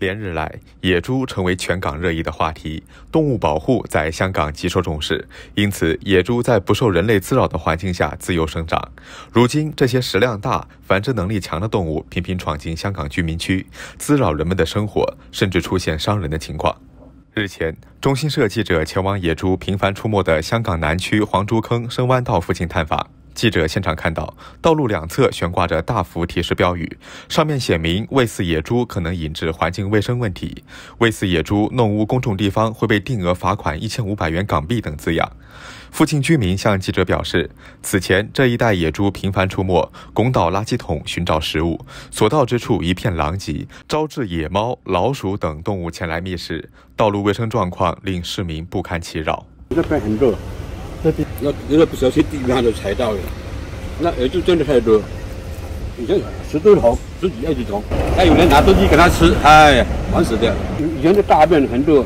连日来，野猪成为全港热议的话题，动物保护在香港极受重视，因此野猪在不受人类滋扰的环境下自由生长。如今，这些食量大、繁殖能力强的动物频频闯进香港居民区，滋扰人们的生活，甚至出现伤人的情况。日前，中新社记者前往野猪频繁出没的香港南区黄竹坑深湾道附近探访。记者现场看到，道路两侧悬挂着大幅提示标语，上面写明喂饲野猪可能引致环境卫生问题，喂饲野猪弄污公众地方会被定额罚款1500元港币等字样。附近居民向记者表示，此前这一带野猪频繁出没，拱倒垃圾桶寻找食物，所到之处一片狼藉，招致野猫、老鼠等动物前来觅食，道路卫生状况令市民不堪其扰。 这边很热。那不小心地面就踩到了，那野猪真的太多，以前10多头，10几20头，还有人拿东西给它吃，哎呀，烦死的。以前的大便很多，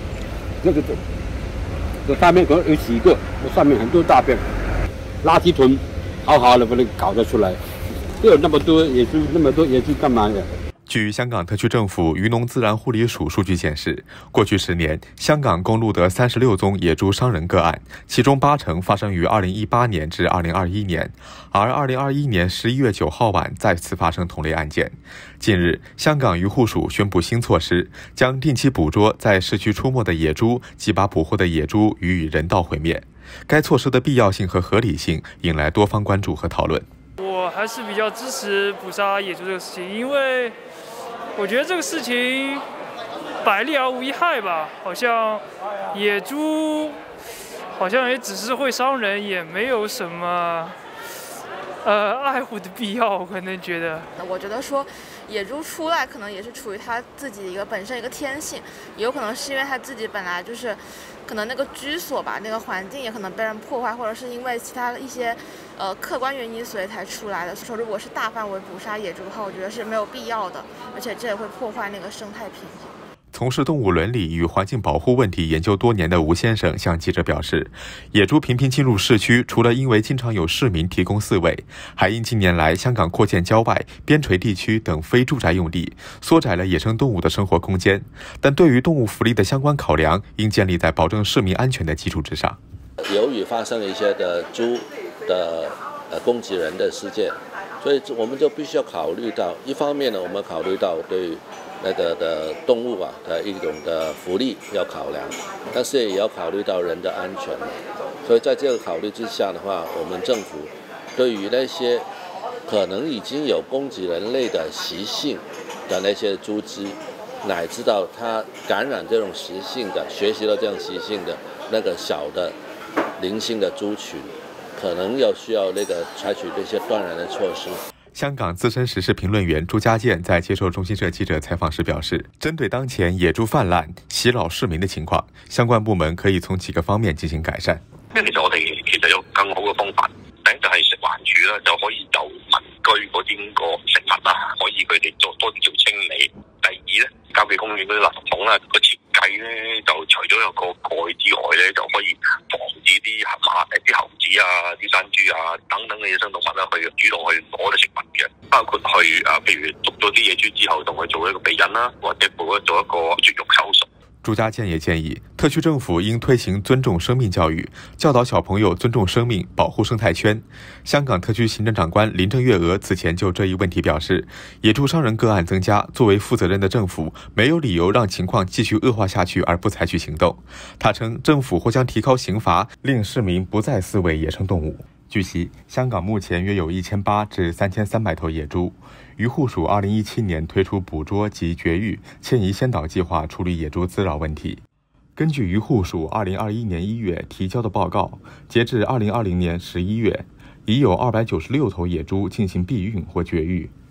这大便可能有几个，这上面很多大便，垃圾桶好好的把它搞得出来，有那么多野猪，那么多野猪干嘛呀？ 据香港特区政府渔农自然护理署数据显示，过去10年，香港共录得36宗野猪伤人个案，其中80%发生于2018年至2021年，而2021年11月9号晚再次发生同类案件。近日，香港渔护署宣布新措施，将定期捕捉在市区出没的野猪及把捕获的野猪予以人道毁灭。该措施的必要性和合理性引来多方关注和讨论。 我还是比较支持捕杀野猪这个事情，因为我觉得这个事情百利而无一害吧，好像野猪好像也只是会伤人，也没有什么爱护的必要。我可能觉得， 我觉得说野猪出来可能也是处于它自己本身一个天性，也有可能是因为它自己本来就是可能那个居所吧，那个环境也可能被人破坏，或者是因为其他的一些客观原因，所以才出来的。所以说，如果是大范围捕杀野猪的话，我觉得是没有必要的，而且这也会破坏那个生态平衡。 从事动物伦理与环境保护问题研究多年的吴先生向记者表示，野猪频频进入市区，除了因为经常有市民提供饲喂，还因近年来香港扩建郊外、边陲地区等非住宅用地，缩窄了野生动物的生活空间。但对于动物福利的相关考量，应建立在保证市民安全的基础之上。 由于发生一些的猪的攻击人的事件，所以我们就必须要考虑到，一方面呢，我们考虑到对那个的动物的一种的福利要考量，但是也要考虑到人的安全。所以在这个考虑之下的话，我们政府对于那些可能已经有攻击人类的习性的那些猪只，乃至到它感染这种习性的、学习了这种习性的那个小的零星的猪群，可能需要采取这些断然的措施。 香港资深时事评论员朱家健在接受中新社记者采访时表示，针对当前野猪泛滥、袭扰市民的情况，相关部門可以從幾個方面進行改善。 其實我哋有更好嘅方法，第一就係食環署啦，就可以就民居嗰啲個食物啦，可以佢哋多啲做清理。第二咧，郊野公園嗰啲垃圾桶啦，個設計咧就除咗有個蓋之外咧，就可以防止啲猴子啊、啲山豬啊等等嘅野生動物啦，去主動去攞啲食物嘅，包括去譬如捉咗啲野豬之後，同佢做一個避孕啦，或者做一個絕育手術。 朱家健也建議，特區政府應推行尊重生命教育，教導小朋友尊重生命，保護生態圈。香港特區行政長官林鄭月娥此前就這一問題表示，野豬傷人個案增加，作為負責任的政府，沒有理由讓情況繼續惡化下去而不採取行動。他稱，政府或將提高刑罰，令市民不再飼餵野生動物。據悉，香港目前約有1800至3300頭野豬。漁護署2017年推出捕捉及絕育遷移先導計劃，處理野豬滋擾問題。根據漁護署2021年1月提交的報告，截至2020年11月，已有296頭野豬進行避孕或絕育。